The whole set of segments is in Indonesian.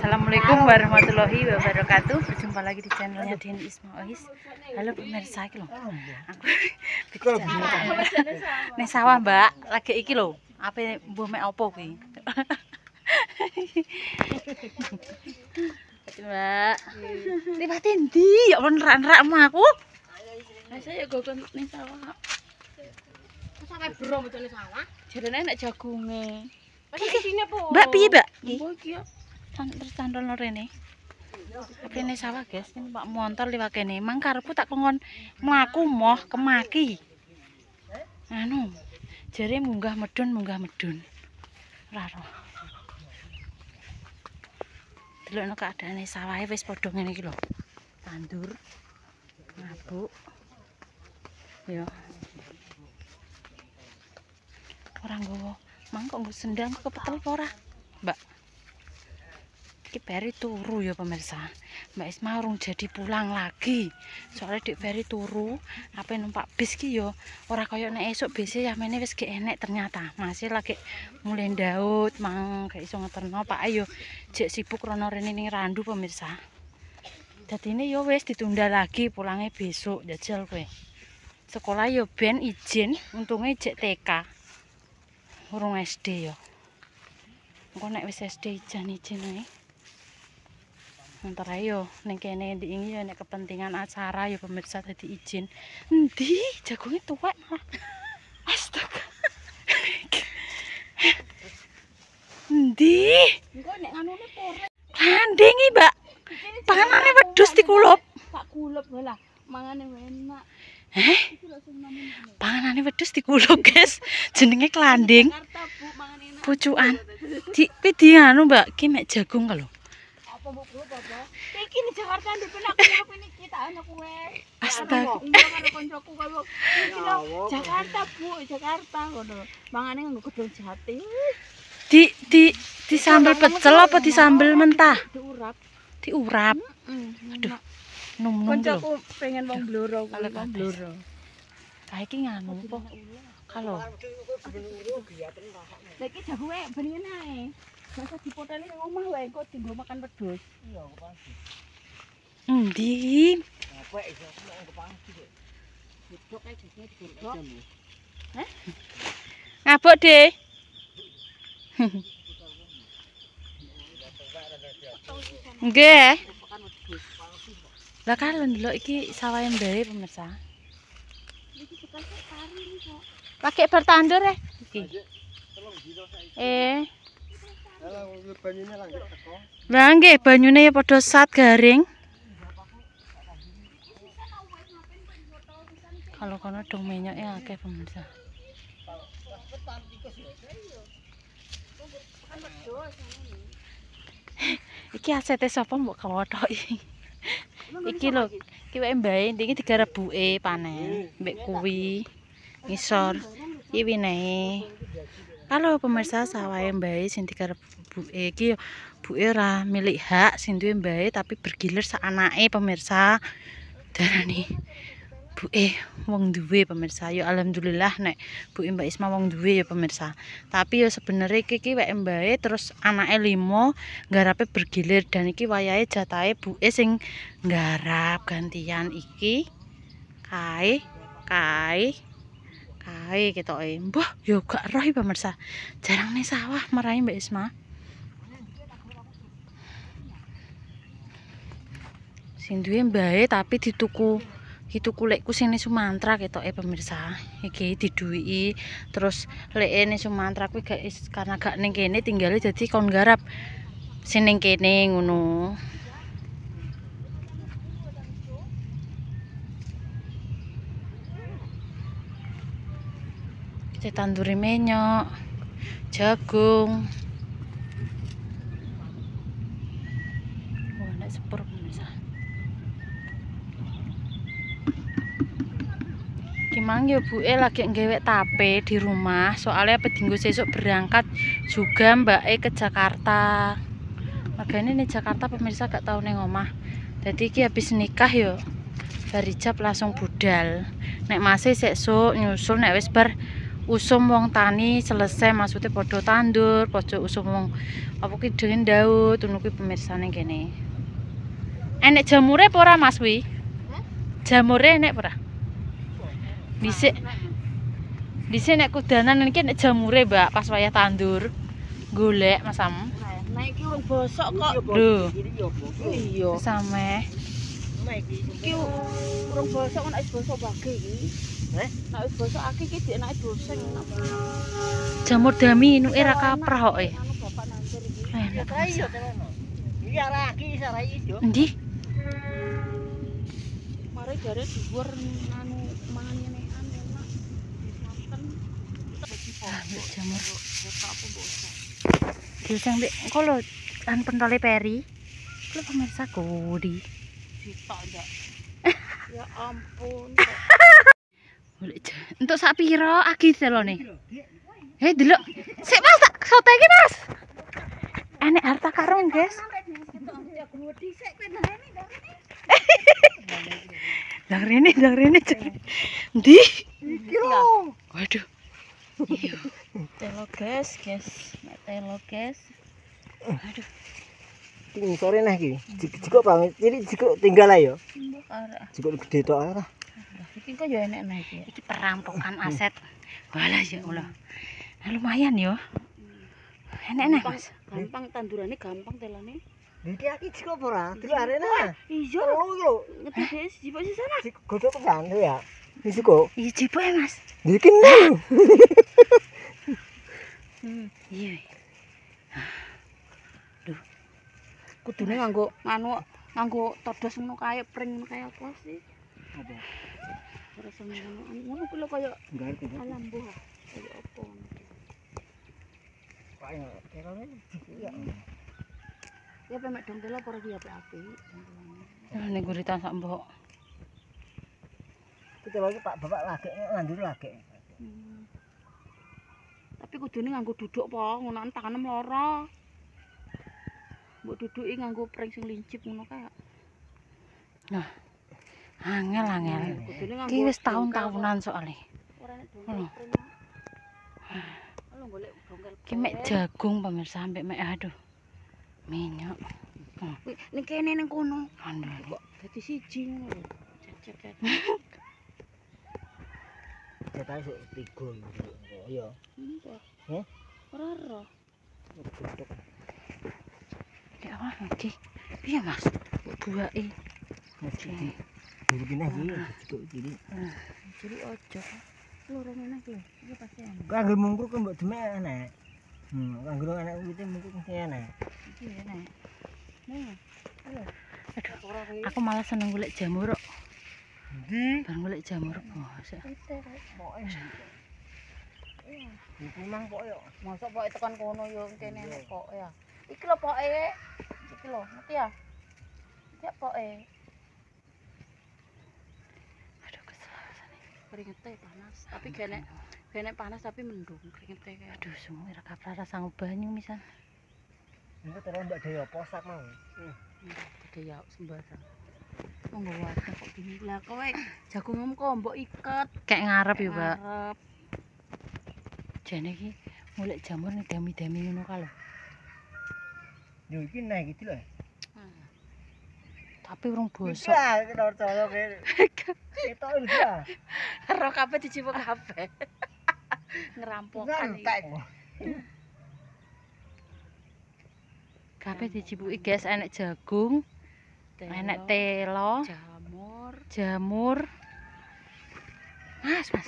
Assalamualaikum warahmatullahi wabarakatuh. Berjumpa lagi di channelnya Din Ismaois. Halo pemirsa, iki lho. Aku bicara ning sawah, Mbak. Lagi iki lho. Ape mbuh mek opo kuwi? Mbak. Liwat endi? Ya wong rak-rakmu aku. Lah saya gogon ning sawah. Sampai bro mecone sawah. Jarene nek jagunge. Sini apa? Mbak piye, Mbak? Oh iki ya. Tercantol rene. Kene sawah, guys. Ini Pak montor liwat kene. Mang karepku tak kongon mlaku moh kemaki. Anu, jare munggah medun. Ora roh. Delokno keadaane sawahe wis padha ngene iki lho. Tandur. Ngabuk. Ya. Ora nggowo. Mang kok nggo sendang kok kepetel apa ora? Mbak. Iki Ferry turu ya pemirsa. Mbak Isma urung jadi pulang lagi. Soalnya Dik Ferry turu, apa numpak bis ki yo ora kaya nek esuk bise yamene wis gek enek ternyata. Masih lagi mulai ndaut, mang gak iso ngeterno Pak ayo jek sibuk rono rene ning Randu pemirsa. Dadine yo wis ditunda lagi pulangnya besok jajal kowe. Sekolah yo ben izin, untungnya jek TK. Urung SD yo. Engko nek wis SD izin ae. Antara yo ning kene diingi yo nek kepentingan acara yo pemirsa dadi izin. Endi jagonge tuwek malah. Astaga. Endi? Engko nek nganune pore. Landing iki, Mbak. Panganane wedhus dikulup. Tak kulup lah. Mangane enak. Panganane wedhus dikulup, guys. Jenenge klanding. Jakarta, Bu, mangane enak. Pucukan. Kuwi di anu, Mbak, ki mek jagung kalau. Apa mbok kulup apa? Iki ning Jakarta ndek aku kulup ini kita ana kowe. Astaga. Umur karo koncoku kowe. Iki lho Jakarta, Bu, Jakarta ngono. Mangane nggo gedung jati. Di sambel pecel apa di sambel mentah? Diurap. Diurap. Aduh. Num-num lho. Koncoku pengen wong bloro kuwi wong bloro. Kae iki nganu apa? Kalau Lah iki jagonge beningen ae. Masa dipoteli nang omah wae kok dienggo makan wedhus. Iya, kok pasti. endi? Apa iso kok pasti. Duduk ae jadinya digorok. Hah? Ngabuk, Dek. Nggih. Lah kan ndelok iki sawahe mbae pemirsa. Iki sekali kari iki kok. Pakai bertandur ya? Iki. Lah nggih banyune ya padha sat garing. Kalau kono dong minyaknya akeh pemirsa. Iki asete sapa mbok kawotoki? Iki lho, iki wae mbae iki digarap buke panen, mbek kuwi ngisor. Iki winehe. Halo pemirsa, sawahe mbae sing digarap buke iki buke ora milik hak sing duwe mbae tapi bergilir sak anake pemirsa. Darani buke wong duwe pemirsa. Ya alhamdulillah nek buke Mbak Isma wong duwe ya pemirsa. Tapi ya sebenarnya iki wae mbae terus anake 5 garape bergilir dan iki wayahe jatahe buke sing nggarap gantian iki. Kae ketoke. Mbah, yo gak roh pemirsa. Jarang nih sawah marahi Mbak Isma. Sing duwe mbae tapi dituku lekku sing ning Sumatera ketoke pemirsa. Iki diduwiki terus leke ning Sumatera kuwi gak karena gak ning kene tinggale dadi kon garap sing ning kene ngono. Kita tanduri menyok, jagung. Wah, nek sepur pemirsa. Gimang ya buke lagi ngewek tape di rumah soalnya pedinggo sesuk berangkat juga mbake ke Jakarta. Magane ning Jakarta pemirsa gak tau ning omah. Dadi iki habis nikah yo barijab langsung budal. Nek masih sesuk nyusul nek wis bar usum wong tani selesai maksudnya podo tandur, podo usum wong apa ki dengan Daud ngono kuwi pemirsane kene. Enek jamure apa ora Mas wi? Jamure enek apa ora? Dhisik nek kudanan iki nek jamure, Mbak, pas wayah tandur. Golek Mas Am. Nah iki urung bosok kok. Lho, Iya. same. Iki urung bosok kok nek wis bosok bage iki. Nek wis bosok aki iki dienake doseng. Jamur dami inuke ra kaprah kok e. Anu bapak nandur iki. Enak. Iya, tenan. Iki arek iki sarai yo. Endi? Mari jare dhuwur anu mangan ngene anu enak. Santen. Ambil jamur. Bapak apa bosok. Diusang mbek engko lho an pentole peri. Lho pemirsa kodi. Ditok ndak. Ya ampun. Untuk sak piro agis lho ne. Delok. Sik Mas, tak sote iki Mas. Enek harta karun, guys. Lah rene. Ndi? Iki lho. Waduh. Iya. Telo guys. Nek telo guys. Aduh. Iki sore nah iki. Jikok banget. Jadi jikok tinggal ae yo. Arek. Jikok gede tok ae lah. Iki kok ya enek nek iki. Iki perampokan aset. Walah ya Allah. Nah, lumayan yo. Enek nih, Mas. Gampang tandurane gampang telane. Iki aki jikok apa ora? Delok arek nah. Iya. Telu iki lho. Ngedhe siji sih sana. Jikok godhok tenan ya. Wis kok. Iya cipo ya, Mas. Iki nang. Iya. Kudune nganggo todos ngono kaya pring ngono kaya apa sih? Apa? Ora ngono. Ngono kuwi lho kaya Enggak ngerti. alam buah. Kaya apa ngono. Kayak terone jikok ya. Ya pemek dong telo apa iki apik-apik. Ning guritan sak mbok. Kita lagi Pak Bapak lagi nandur lagi. Tapi kudune nganggo duduk po, ngono tanganem lara. Mbok duduki nganggo pring sing lincip ngono kae. Nah. Angel. Kudune nganggo. Iki wis tahun-tahunan soalnya. Ora nek dongkel pring. Halo golek dongkel. Iki mek jagung pemirsa sampai mek aduh. Minyak. Ning kene ning kono. Aduh. Kok dadi siji ngono lho. Cecet. Cetai sok 3 yo. Heh? Ora. Godhok. Ya apa iki? Piye, Mas? Buake. Mesti dulu kene iki jikok iki. Jadi ojo. Loro ngene iki. Iki pasti enak. Kanggo mungkur kok mbok demek enak. Kanggo anak wite mungkur mesti enak. Iki enak. Nih. Ayo. Aduh. Aku malah seneng golek jamur kok. Ndi? Bar golek jamur bosok. Pokoke. Iku mang kok yo. Mosok pokoke tekan kono yo kene enak kok ya. Iki lho pokoke. Iki lho, ngerti ya? Iki pokoke. Aduh kesel rasane. Keringete panas, tapi gene panas tapi mendung keringete kae. Aduh semua ora kaprah sanggup banyu misal. Engko terus mbak dhewe posak mau. Gede ya sembarang. Monggo wae kok gini. Lah kowe jagungmu kok mbok iket. Kayak ngarep ya, Mbak. Ngarep. Jane iki golek jamur ning dami-dami ngono ka lho. Yo iki naik iki lho. Tapi urung bosok. Iya, kita percaya kene. Ketok iki ya. Ro kabeh dicipuk kabeh. Ngerampokan iki. Ngantek. Kabeh dicipuki guys, enek jagung, enek telo, jamur. Mas.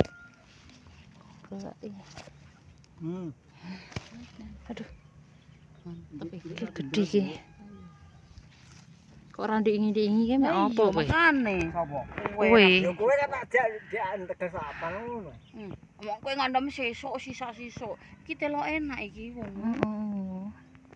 Aduh. Mantep iki gedhe iki. Kok ora diingi-ingi ki mek apa kowe? Makane. Sopo? Kowe. Yo kowe kan ajak tegas apa ngono. Wong kowe ngandem sesuk sisa-sisuk. Iki telo enak iki wong. Heeh.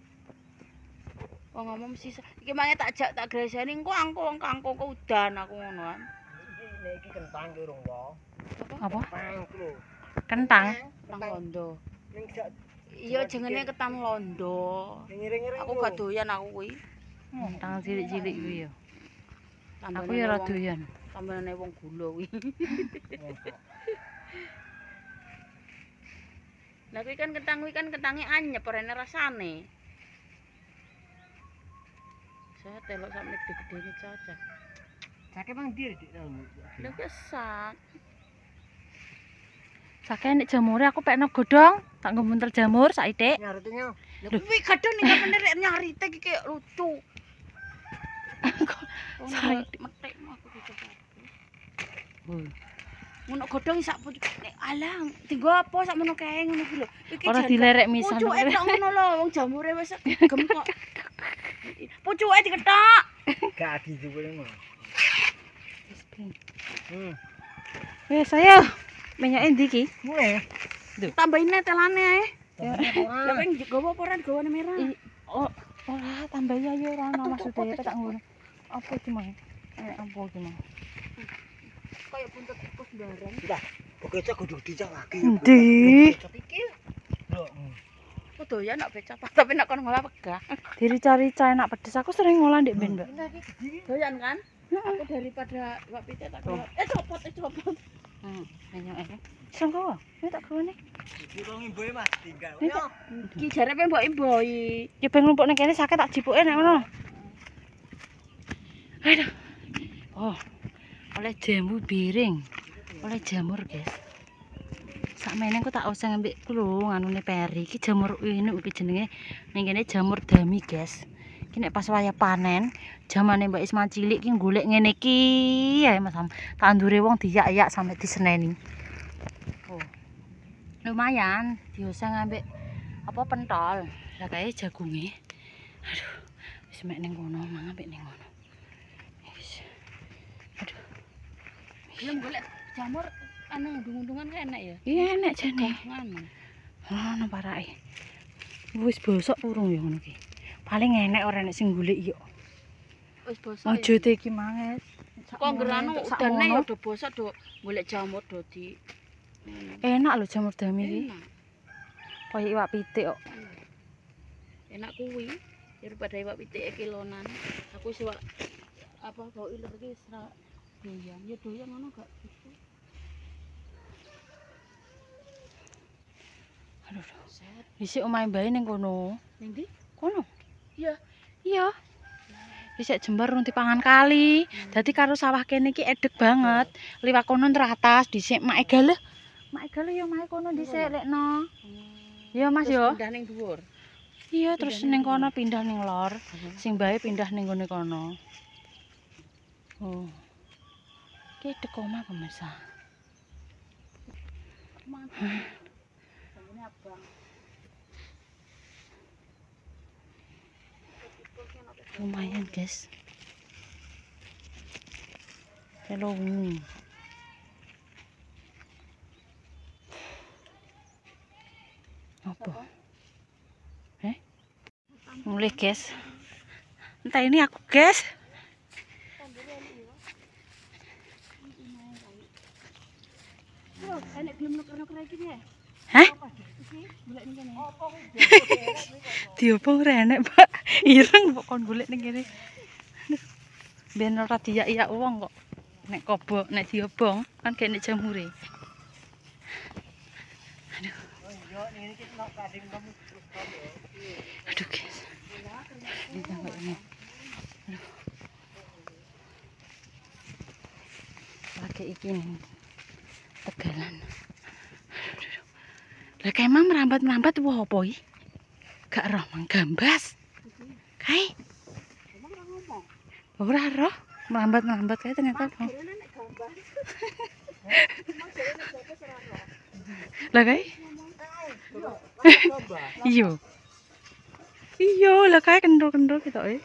Wong ngomong sisa. Iki mangke tak greseni engko angko udan aku ngono kan. Iki kentang ki rong wae. Apa? Kentang lho. Kentang. Kentang londo. Ning sak Iya jenenge ketan londo. ngiring-ngiring. Aku gak doyan aku kuwi. Kentang cilik-cilik kuwi ya. Tambane Aku ya ora doyan. Tambane wong gula kuwi. Lah kuwi kan kentange anyep ora enak rasane. Saya telok sampe gede-gedene cocok. Sake mang ndi Dik? Lha kesak. Sake nek jamure aku pekno godhong, tak nggo buntel jamur saithik. Nyarutnya. Lha kuwi kadang ning kapan rek nyari tek iki lucu. Saya metek aku coba. Ngono godhong sak nek alang tinggo apa sak mono kae ngono kuwi lho. Iki Ora dilerek misan. pucuke tok ngono lho wong jamure wis gem kok. Pucuke diketok. Gak dijupuk ngono. Wes ayo. Minyak endi iki? Mulai. Tambahin telane ae. Lah Lah kowe gowo apa ora gowane merah? Oh, ora tambah ya yo ora ono maksude tak ngono. Apa iki mang? Apa iki mang? Kayak buntut tikus bareng. Sudah. Pokoknya kudu dicak lagi. Endi? Iki Lho. aku doyan nak becak tapi nak kon ngolah pegah. Dirica-rica enak pedes. Aku sering ngolah ndek ben, Mbak. Doyan kan? Aku daripada Mbak Pite tak ngolah. Copot. Minyak iki. Sangko. Nek tak gawane. Kurang imboe Mas tinggal. Iki jarepe mbok imboi. Ya ben nglumpuk ning kene sakit tak jipuke nek ngono. Aduh. Oh. Oleh jambu biring. Oleh jamur, guys. Sakmene aku tak usah ngambil ku lho nganune peri. Iki jamur ini iki jenenge ning kene jamur dami, guys. Iki nek pas wayah panen, jamane Mbak Isma cilik iki golek ngene iki ya Mas. Tandure wong diyak-yak sampe diseneni. Oh. Lumayan, diusah ngambil apa pentol. Lah kae jagunge. Aduh. Wis mek ning kono, mang ambek ning kono. Wis. Aduh. Belum golek jamur anu undung-undungan kan enak ya? Iya enak jane. Ngono. Ono parake. Wis bosok urung ya ngono ki. Paling enek ora nek sing golek yo. Wis bosok. Wujute iki manges. Kok ngerano udane ya do bosok do golek jamur do di. Enak lho jamur dami iki. Enak. Kaya iwak pitik kok. Enak kuwi daripada iwak pitik kilonan. Aku sih apa bau iler iki ora doyan. Ya doyan ngono gak gitu. Aduh. Dhisik omahe Mbak ning kono. Ning ndi? Kono. Iya. Iya. Dhisik jembar rung dipangan kali. Dadi karo sawah kene iki edek banget. Liwat kono teratas dhisik mak egale. Mak egale yo omahe kono dhisik lekno. Iya Mas yo. Pindah ning dhuwur. Iya terus ning kono pindah ning lor. Sing bae pindah ning ngene kono. Oh. Ki edek omah pemirsa. Ini abang. Lumayan guys. Hello. Apa? Mulai guys. Entah ini aku guys. Enak belum nuker-nuker iki ya? Hah? Golek ning kene. Diobong renek, Pak. Ireng kok kon golek ning kene. Ben ora diyak-iyak wong kok. Nek kobok, nek diobong kan kene jamure. Aduh guys. Ini sampai ini. Aduh. Lagi iki nih. Tegalan. Aduh. Lah kae mang merambat-merambat wah apa iki? Gak roh mang gambas. Kae. Ora roh, merambat-merambat kae ternyata. Lah kae. Iya. Iya, lah kae kendor-kendor ketoke.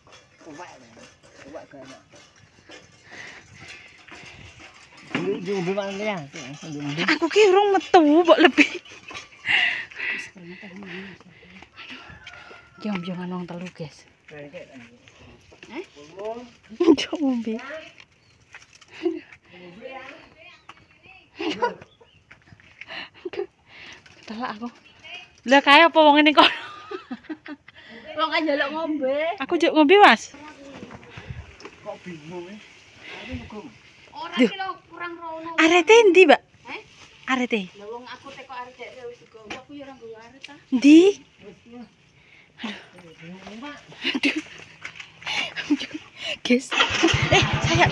Aku ki urung metu mbok lebih. Jom-joman wong telu, guys. Cok ngombe. Telak aku. Lah kae apa wong ngene kok? Wong kan njaluk ngombe. Aku juk ngombe, Mas. Kok bingung ya? Ora ki lho kurang rono. Arete endi, Mbak? Heh? Arete. Lah wong aku teko arek dek wis digowo aku ya ora nggowo arek ta. Ndi? Aduh. Guys. Saya.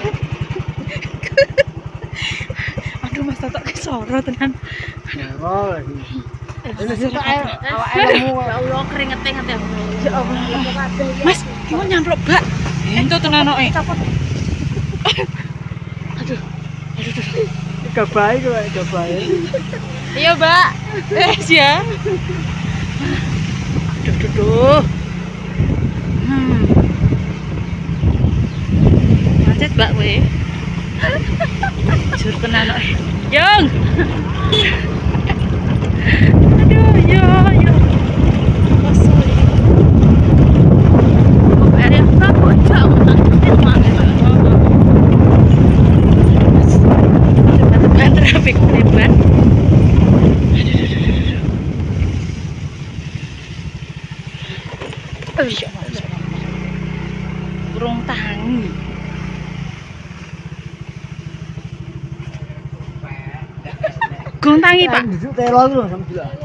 Aduh Mas Toto kesoro tenan. Oh. Ini sih Awakmu ya Allah keringete ngate aku. Ya Allah. Mas, ki mau nyamplok bak. Ento tenan kok. Aduh. gak baik kok, gak baik. Iya, Mbak. Ya. Aduh. Macet, Mbak, kowe. Jur tenan kok. Yung. Aduh, yo. Kosong. Kok ada yang kapok jauh nang mana. Trafik lebar. Burung tangi. Burung tangi, Pak. Duduk telo itu loh sama juga.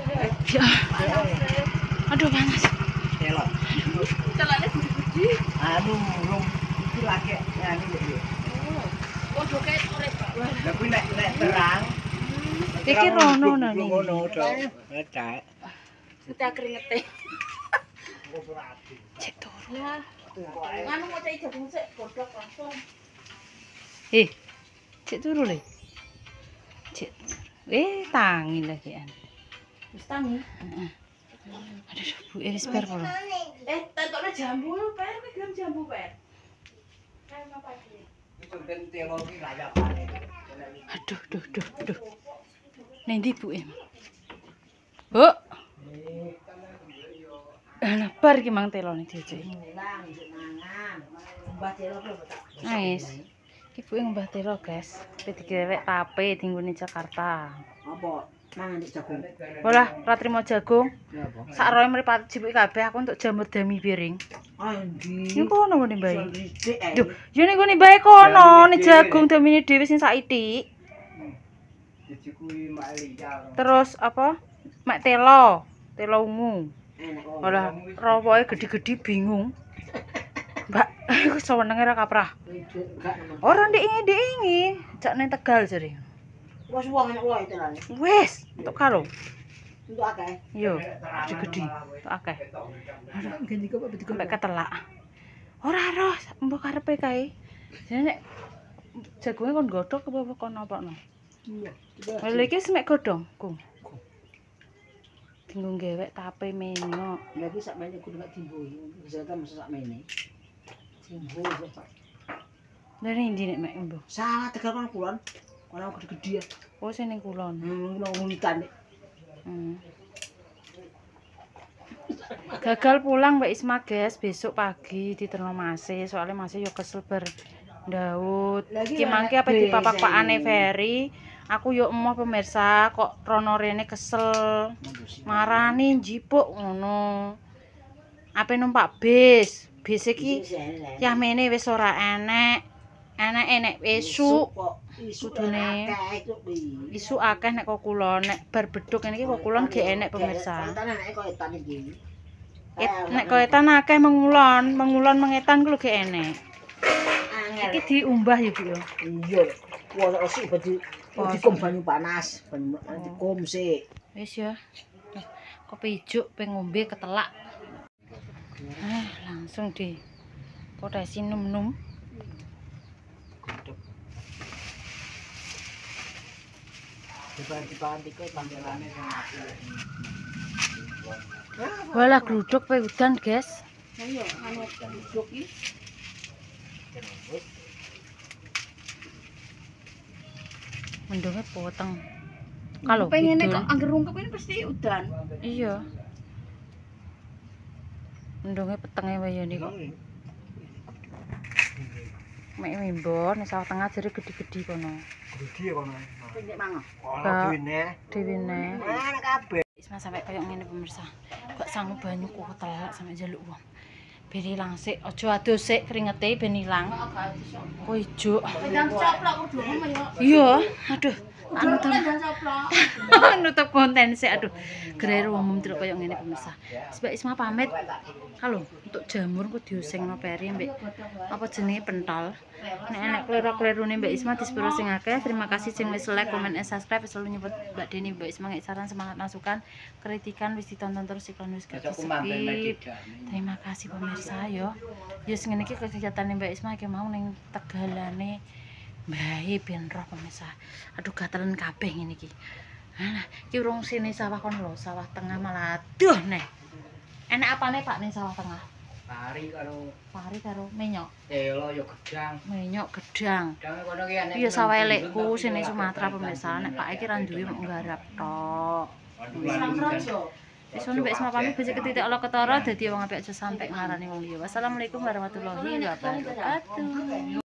Aduh panas. Telo. Celane gede-gede. Aduh, belum itu lagi ya ini. Podo kae sore, Pak. Lah kuwi nek terang. Iki rono nang. Ngono to. Ngecek. Kita keringete. Cek turu. Lah, nganu mau cai jagung sik godhog langsung. Cek turu le. Cek. Tangi lagi an. Wis tangi. Heeh. Aduh, Bu wis bar polo. Tentokne jambu lho, Per. Kuwi gelem jambu, Per. Kae apa iki? Itu ben telo ki layapane. Aduh. Ning ndi Bu em? Bu. Lah bar iki mang telone diojeki. Mbah telo kok. Nice. Iki Bu ngembah telo, guys. Tapi digewek tape dinggone Jakarta. Apa? Mangan di jagung. Olah, ora trimo jagung. Ya apa? Sak roe mripat cipuki kabeh aku untuk jamur dami piring. Andi. Niku kono ngene Mbak. Sithik ae. Duh, yo niku ni bae kono, ni jagung damine dhewe sing sak itik. Siji kuwi mak liya. Terus apa? Mak telo ungu. Enak kok. Olah, rawoke gede-gede bingung. Mbak, aku senenge ra kaprah. Enggak. Ora ndek ingi, jak nang Tegal jare. Wes wong enak wae tenan. Wes, entuk karo. Untuk akeh. Yo, gede-gede, entuk akeh. Aduh, Ganti kok betul. sampai ketelak. Ora roh, mbok karepe kae. Jane nek jagunge kon godhog apa kon opokno? Iya. Lha iki semek godhong, Kung. Tinggung gewek tape menyo. Lagi sak mene kudu gak timbo. Bisa ta mesti sak mene. Timbo Pak. Lha ndi nek mek mbok? Salah Tegal kan kulon. Kono gede-gede ya. Oh, sing ning kulon. Nguntan. Gagal pulang Mbak Isma, guys. Besok pagi diterno Mase, soalnya Mase yo kesel ber Daud. Ki mangke apa dipapak-pakane Ferry. Aku yo emoh pemirsa, kok rono rene kesel. Marani njipuk ngono. Ape numpak bis. Bis iki yamene wis ora enek. Enek esuk. Kudune isu akeh nek kok kulon, nek bar beduk ngene iki kok kulon ge enek pemirsa. Nek kok etan akeh mengulon mengetan ku lho ge enek. Iki diumbah ya, Bu ya. Iya. Wah, sik badi dikom banyu panas, dikom sik. Wis ya. Kopi ijuk pengen ngombe ketelak. Langsung di potesi num-num. Walah gluduk pe udan, guys. Ayo, anu gluduk iki. Mendunge poteng. Kalau pengen kok angger rungkep ini pasti udan. Iya. Mendunge petenge wae niku. Mek mimbon sawah tengah jare gede-gede kono. Gede kono. Pengen mangan. Ono Dewene. enak kabeh. Isma sampai koyo ngene pemirsa. Gak sanggup banyu kok telak sampe njaluk wong. Ben ilang sik, aja adus sik keringete ben ilang. Kok ijo. Pengen coplok kudu ngono ya. Iya, aduh. nutup konten sih. Aduh, gereru umum delok koyo ngene pemirsa. Mbak Isma pamit. Halo, untuk jamur ku diusingno peri mbek apa jenenge pentol. Nek enek klero-klerone Mbak Isma dispiro sing akeh. Terima kasih sing wis like, comment, and subscribe. Selalu nyebut Mbak Deni, Mbak Isma nggih saran, semangat, masukan, kritikan wis ditonton terus iklan wis gak di-skip. Terima kasih pemirsa yo. Yo sing ngene iki kegiatan Mbak Isma iki mau ning Tegalane Mbae ben roh pemirsa. Aduh gatelen kabeh ngene iki. Nah, iki urung sini sawah kono lho, sawah tengah malah aduh neh. Enak apane Pak ning sawah tengah? Pari karo menyok. telo yo gedang. Menyok gedang. Gedang kono ki enek. Iya sawah elekku sini Sumatera pemirsa. Nek Pak iki ra duwe mung nggarap tok. Wis ngono Mbak Isma pamit becik ketitik ala ketara dadi wong apik aja sampe ngarani wong liya. Wassalamualaikum warahmatullahi wabarakatuh.